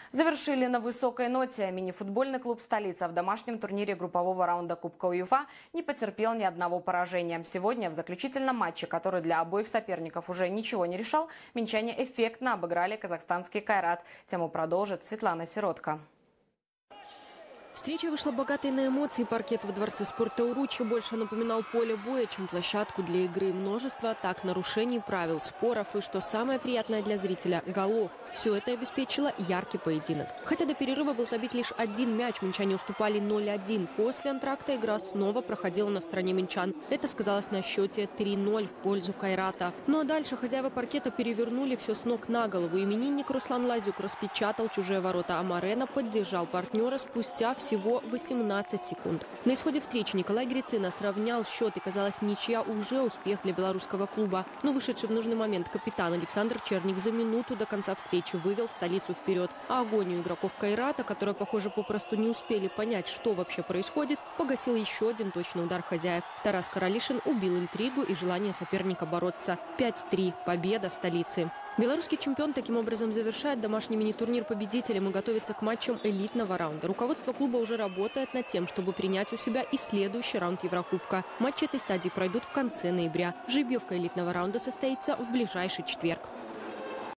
Завершили на высокой ноте. Мини-футбольный клуб «Столица» в домашнем турнире группового раунда Кубка УЕФА не потерпел ни одного поражения. Сегодня в заключительном матче, который для обоих соперников уже ничего не решал, минчане эффектно обыграли казахстанский «Кайрат». Тему продолжит Светлана Сиротка. Встреча вышла богатой на эмоции. Паркет во дворце спорта Уручи больше напоминал поле боя, чем площадку для игры. Множество атак, нарушений правил, споров и, что самое приятное для зрителя, голов. Все это обеспечило яркий поединок. Хотя до перерыва был забит лишь один мяч, минчане уступали 0-1. После антракта игра снова проходила на стороне минчан. Это сказалось на счете 3-0 в пользу Кайрата. Ну а дальше хозяева паркета перевернули все с ног на голову. Именинник Руслан Лазюк распечатал чужие ворота, а Морено поддержал партнера спустя всего 18 секунд. На исходе встречи Николай Грицина сравнял счет, и казалось, ничья уже успех для белорусского клуба. Но вышедший в нужный момент капитан Александр Черник за минуту до конца встречи вывел «Столицу» вперед. А агонию игроков Кайрата, которые, похоже, попросту не успели понять, что вообще происходит, погасил еще один точный удар хозяев. Тарас Каралишин убил интригу и желание соперника бороться. 5-3. Победа «Столицы». Белорусский чемпион таким образом завершает домашний мини-турнир победителем и готовится к матчам элитного раунда. Руководство клуба уже работает над тем, чтобы принять у себя и следующий раунд Еврокубка. Матчи этой стадии пройдут в конце ноября. Жеребьевка элитного раунда состоится в ближайший четверг.